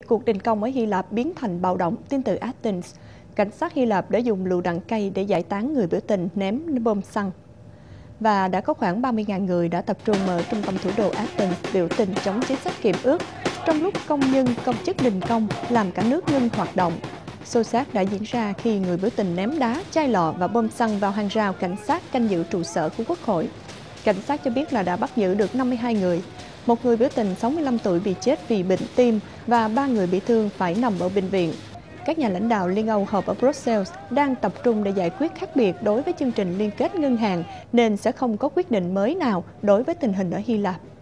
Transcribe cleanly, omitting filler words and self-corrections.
Cuộc đình công ở Hy Lạp biến thành bạo động, tin từ Athens. Cảnh sát Hy Lạp đã dùng lựu đạn cây để giải tán người biểu tình ném bom xăng. Và đã có khoảng 30.000 người đã tập trung ở trung tâm thủ đô Athens biểu tình chống chính sách kiềm ước, trong lúc công chức đình công làm cả nước ngưng hoạt động. Xô xát đã diễn ra khi người biểu tình ném đá, chai lọ và bom xăng vào hàng rào cảnh sát canh giữ trụ sở của Quốc hội. Cảnh sát cho biết là đã bắt giữ được 52 người. Một người biểu tình 65 tuổi bị chết vì bệnh tim và 3 người bị thương phải nằm ở bệnh viện. Các nhà lãnh đạo Liên Âu họp ở Brussels đang tập trung để giải quyết khác biệt đối với chương trình liên kết ngân hàng, nên sẽ không có quyết định mới nào đối với tình hình ở Hy Lạp.